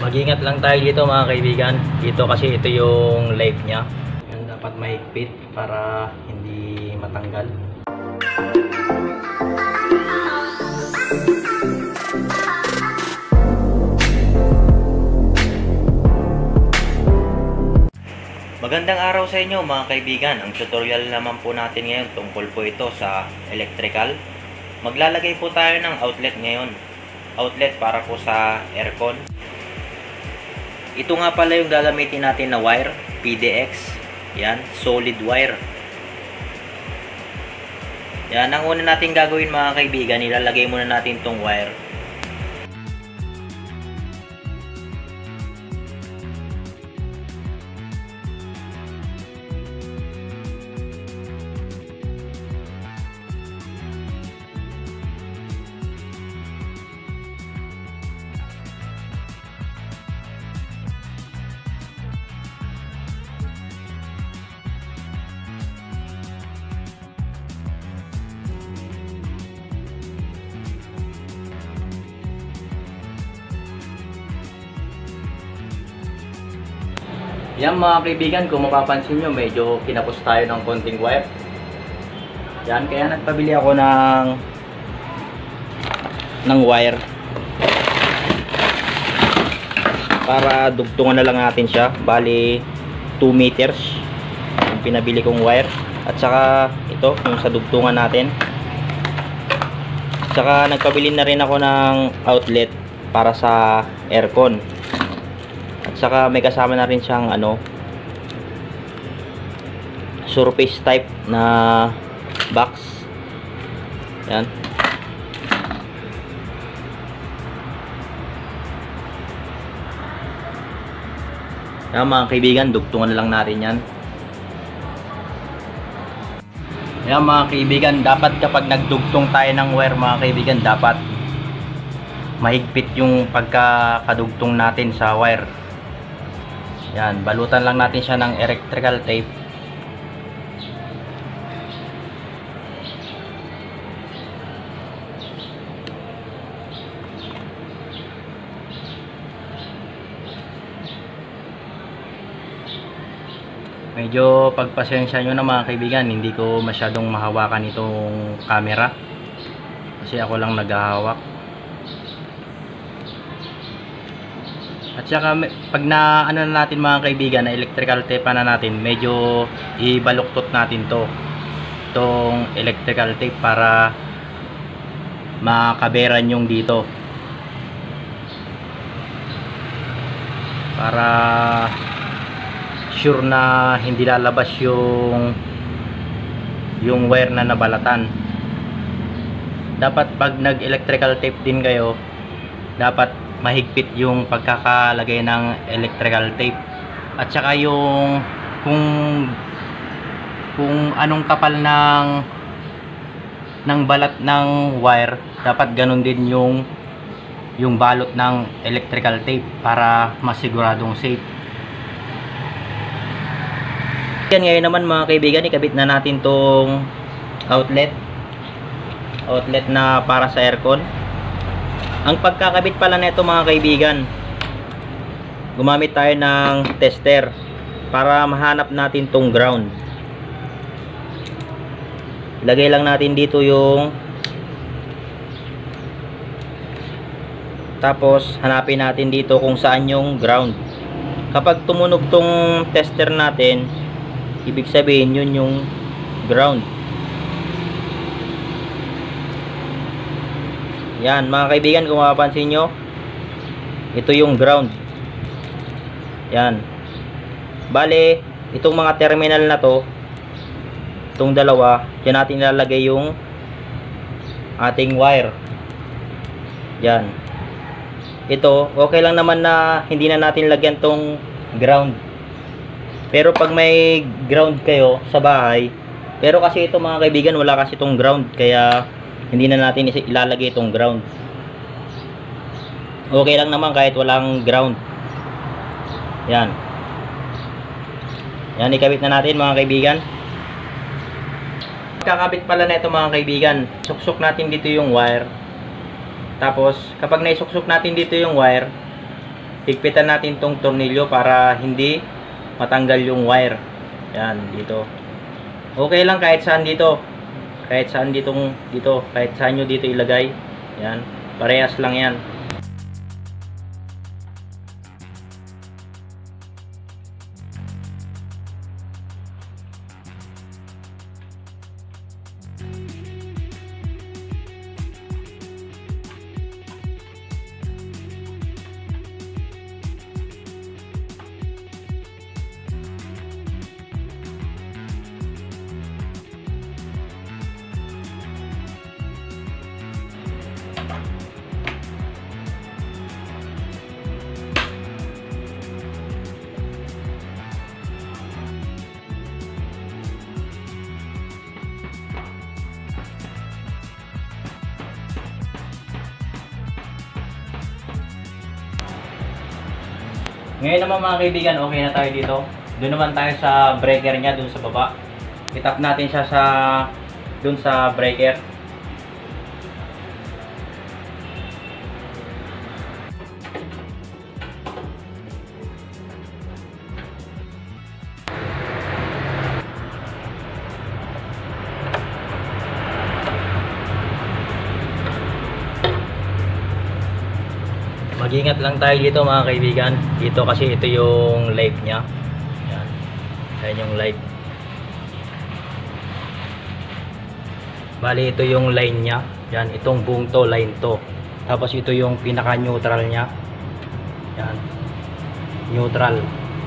Mag-ingat lang tayo dito mga kaibigan. Dito kasi ito yung live niya. Yan, dapat mahigpit para hindi matanggal. Magandang araw sa inyo mga kaibigan. Ang tutorial naman po natin ngayon tungkol po ito sa electrical. Maglalagay po tayo ng outlet ngayon. Outlet para po sa aircon. Ito nga pala yung gagamitin natin na wire, PDX. Yan, solid wire. Yan, ang una natin gagawin mga kaibigan, ilalagay muna natin tong wire. Yan mga kaibigan, kung mapapansin nyo, medyo kinapos tayo ng konting wire. Yan, kaya nagpabili ako ng wire para dugtungan na lang natin siya. Bali 2 meters yung pinabili kong wire. At saka ito, yung sa dugtungan natin. At saka nagpabili na rin ako ng outlet para sa aircon. At saka may kasama na rin siyang surface type na box. Yan. Yan mga kaibigan, dugtungan na lang natin yan. Yan mga kaibigan, dapat kapag nagdugtong tayo ng wire mga kaibigan, dapat mahigpit yung pagkakadugtong natin sa wire. Yan, balutan lang natin siya ng electrical tape. Medyo pagpasensya nyo na mga kaibigan, hindi ko masyadong mahawakan itong camera kasi ako lang naghahawak. At saka pag na natin mga kaibigan, na electrical tape na natin, medyo ibaluktot natin itong electrical tape para makaberan yung dito, para sure na hindi lalabas yung wire na nabalatan. Dapat pag nag electrical tape din kayo, dapat mahigpit yung pagkakalagay ng electrical tape. At saka yung kung anong kapal ng balat ng wire, dapat ganun din yung balot ng electrical tape para masiguradong safe. Yan, ngayon naman mga kaibigan, ikabit na natin tong outlet na para sa aircon. Ang pagkakabit pala nito mga kaibigan, gumamit tayo ng tester para mahanap natin tong ground. Lagay lang natin dito yung, tapos hanapin natin dito kung saan yung ground. Kapag tumunog tong tester natin, ibig sabihin yun yung ground. Yan mga kaibigan, kung mapapansin nyo, ito yung ground. Yan. Bale, itong mga terminal na to, itong dalawa, dyan natin ilalagay yung ating wire. Yan. Ito, okay lang naman na hindi na natin lagyan tong ground. Pero pag may ground kayo sa bahay, pero kasi ito mga kaibigan, wala kasi itong ground, kaya hindi na natin ilalagay itong ground. Okay lang naman kahit walang ground. Yan. Yan, ikabit na natin mga kaibigan. Kakabit pala na ito mga kaibigan. Suksok natin dito yung wire. Tapos, kapag naisuksok natin dito yung wire, higpitan natin tong tornilyo para hindi matanggal yung wire. Yan, dito. Okay lang kahit saan dito. Kahit saan dito, kahit saan nyo dito ilagay. Yan, parehas lang yan. Ngayon naman mga kaibigan, okay na tayo dito. Doon naman tayo sa breaker niya, doon sa baba. I-tap natin siya sa doon sa breaker. Mag-ingat lang tayo dito mga kaibigan. Dito kasi ito yung live niya. Yan. Yan yung live. Bali ito yung line niya. Yan, itong buong to, line to. Tapos ito yung pinaka neutral niya. Yan. Neutral.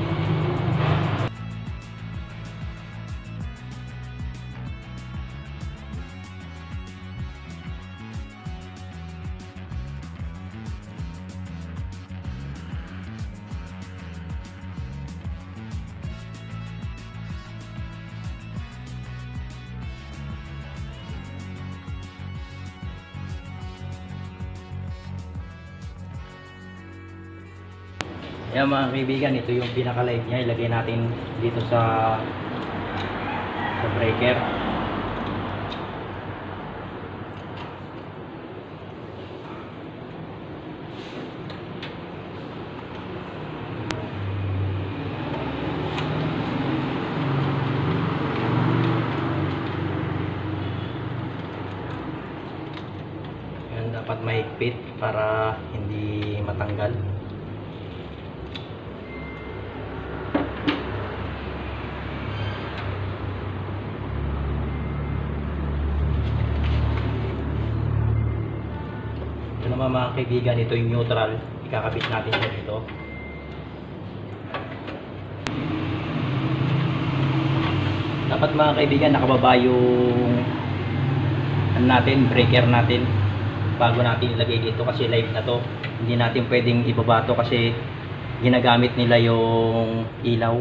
Ayan mga kaibigan, ito yung pinaka-live niya. Ilagay natin dito sa breaker. Ayan, dapat mahigpit para hindi matanggal. Ito naman mga kaibigan, ito yung neutral. Ikakabit natin siya dito. Dapat mga kaibigan, nakababa yung natin, breaker natin bago natin ilagay dito kasi live na to. Hindi natin pwedeng ibaba to kasi ginagamit nila yung ilaw.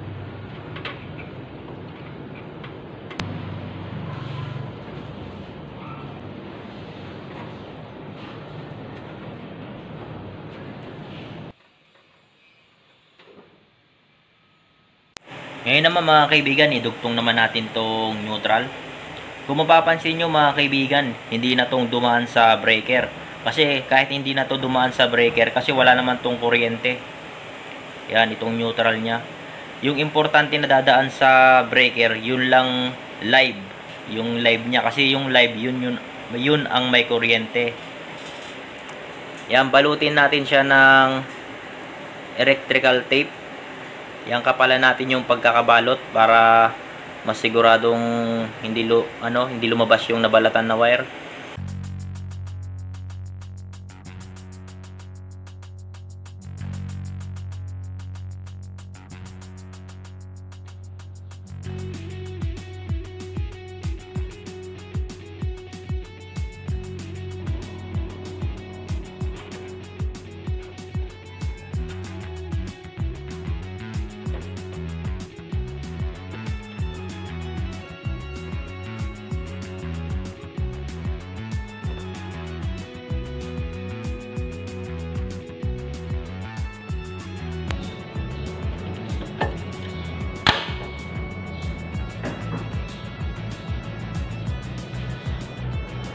Ngayon naman mga kaibigan, idugtong naman natin tong neutral. Kung mapapansin nyo mga kaibigan, hindi na tong dumaan sa breaker. Kasi kahit hindi na to dumaan sa breaker, kasi wala naman tong kuryente. Yan, itong neutral nya. Yung importante na dadaan sa breaker, yun lang live. Yung live nya, kasi yung live, yun ang may kuryente. Yan, balutin natin siya ng electrical tape. Yan, kapalan natin yung pagkakabalot para masiguradong hindi lumabas yung nabalatan na wire.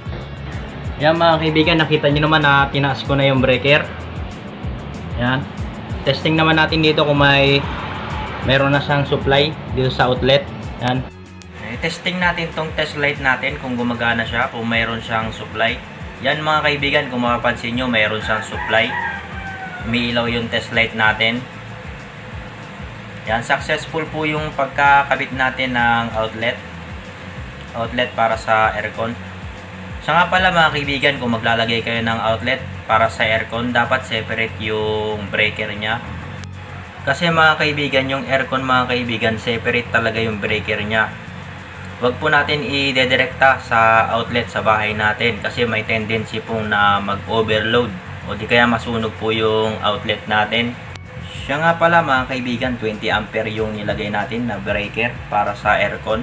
Yan mga kaibigan, nakita nyo naman na tinaas ko na yung breaker. Yan. Testing naman natin dito kung meron na siyang supply dito sa outlet. Yan. Testing natin tong test light natin kung gumagana siya, kung mayroon siyang supply. Yan mga kaibigan, kung mapapansin nyo, mayroon siyang supply. Umiilaw yung test light natin. Yan, successful po yung pagkakabit natin ng outlet para sa aircon. Siya nga pala mga kaibigan, kung maglalagay kayo ng outlet para sa aircon, dapat separate yung breaker niya. Kasi mga kaibigan, yung aircon mga kaibigan, separate talaga yung breaker niya. Huwag po natin i-dedirekta sa outlet sa bahay natin kasi may tendency pong na mag-overload o di kaya masunog po yung outlet natin. Siya nga pala mga kaibigan, 20 ampere yung nilagay natin na breaker para sa aircon.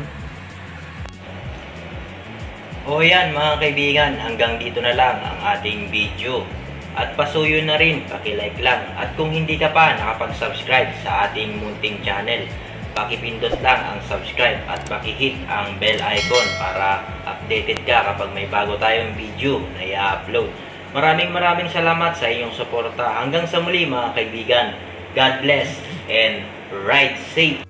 O yan mga kaibigan, hanggang dito na lang ang ating video. At pasuyo na rin, paki-like lang. At kung hindi ka pa nakapag-subscribe sa ating munting channel, paki-pindot lang ang subscribe at paki-hit ang bell icon para updated ka kapag may bago tayong video na i-upload. Maraming salamat sa iyong suporta. Hanggang sa muli mga kaibigan. God bless and ride safe!